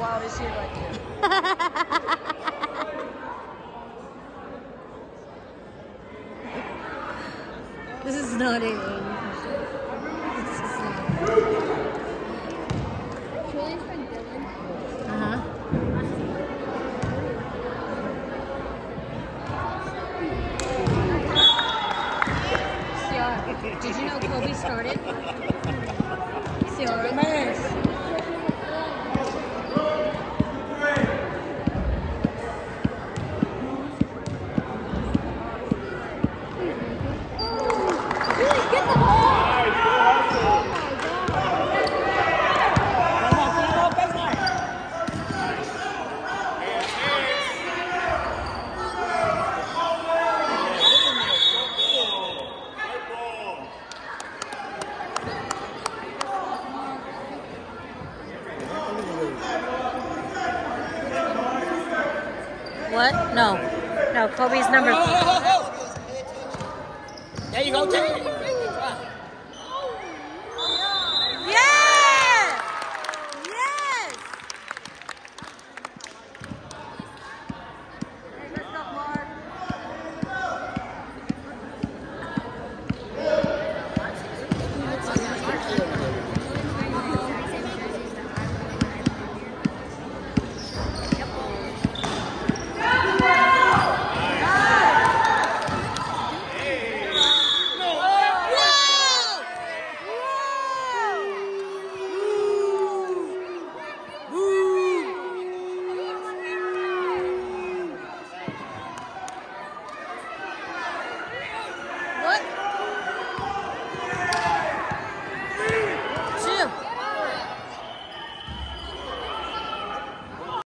loud is he right here? This is not it. This is not. Julian's friend Dylan. Ciara, did you know Kobe started? Ciara. What? No. No, Kobe's number. There you go, Jay.